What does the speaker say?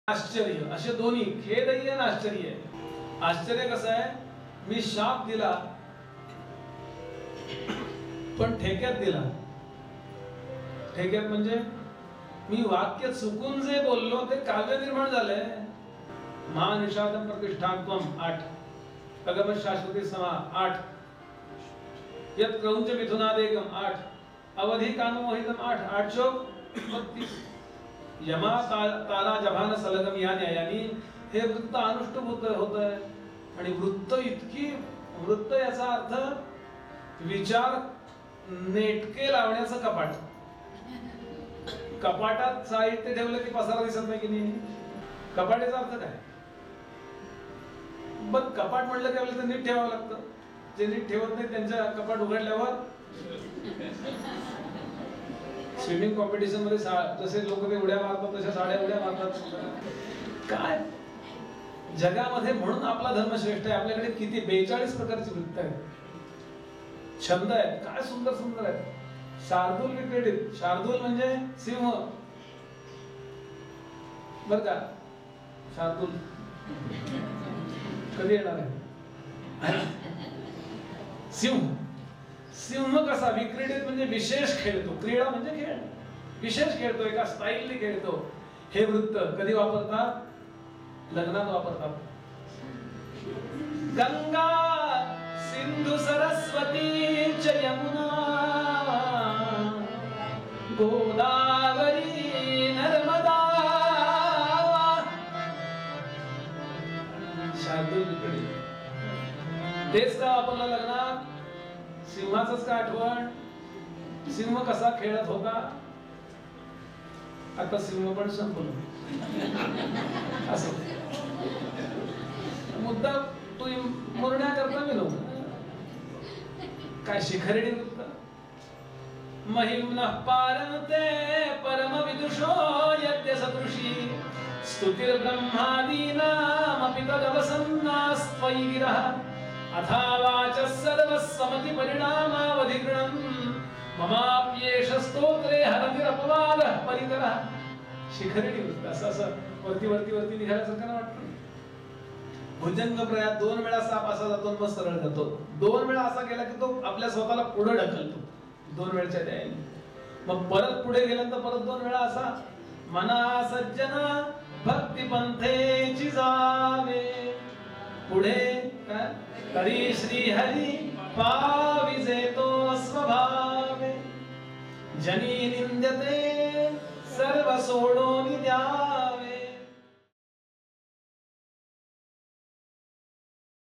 आश्चर्य असे दोन्ही, खेदही आणि आश्चर्य. आश्चर्य कसं आहे, मी शाप दिला पण ठेक्यात दिला. ठेक्यात म्हणजे मी वाक्य चुकून जे बोललो ते काव्य निर्माण झालंय. महानिषादम प्रतिष्ठात्वम 8, अगम शाश्वती समा 8, यत् क्रौंच मिथुनादेकम 8, अवधि कामोहितम 8, 8 चौक 32. यमा तारा जभान सलगम या न्यायानी हे वृत्त अनुष्ठभूत होत आहे. आणि वृत्त याचा अर्थ विचार नेटके लावण्याचं कपाट. कपाटात साहित्य ठेवलं की पसारा दिसत नाही की नाही. कपाटाचा अर्थ काय, पण कपाट म्हटलं की आपल्याला नीट ठेवावं लागतं. जे नीट ठेवत नाही त्यांच्या कपाट उघडल्यावर स्विमिंग कॉम्पिटिशन मध्ये जसे लोक ते उड्या मारतात तशा साड्या उड्या मारतात. काय जगामध्ये, म्हणून आपला धर्म श्रेष्ठ आहे. आपल्याकडे किती 42 प्रकारची वृत्त आहेत, छंद आहेत, काय सुंदर सुंदर आहेत. शार्दूल विक्रीडित, शार्दूल म्हणजे सिंह बर का. शार्दूल कधी येणार आहे. सिंह, सिंह कसा विक्रीडित म्हणजे विशेष खेळतो. क्रीडा म्हणजे खेळ, विशेष खेळतो, एका स्टाईलने खेळतो. हे वृत्त कधी वापरतात, लग्नात वापरतात. गंगा सिंधू सरस्वती च यमुना गोदावरी नर्मदा. शार्दूल विक्रीडित तेच का वापरलं लग्नात. सिंहाचंच का आठवण. सिंह कसा खेळत होता. आता सिंह पण संपलो असं मुद्दा तू मुरण्या करता मी लोक काय शिखरडी वृत्त. महिम्नः पारन्ते परम विदुषो यद्य सदृशी स्तुतिर ब्रह्मादीनामपि तदवसन्नास्त्वयि गिरः अथा वाचः सर्वस्वमति परिणामावधिगृणम् ममाप्येष स्तोत्रे हरतिरपवादः परिकरः. शिखरडी वृत्त असं वरती वरती वरती निघाल्यासारखं वाटतं. भुजंग प्रयात 2 वेळा साप असा जातो मग सरळ जातो. 2 वेळा असा गेला की तो आपल्या स्वतःला पुढे ढकलतो 2 वेळच्या द्यायने. मग परत पुढे गेल्यानंतर परत 2 वेळा असा. मना सज्जना भक्ती पंथेची जावे पुढे काय तरी श्री हरी पाविजे तो स्वभावे. जनी निंद्यते सर्व सोडून द्या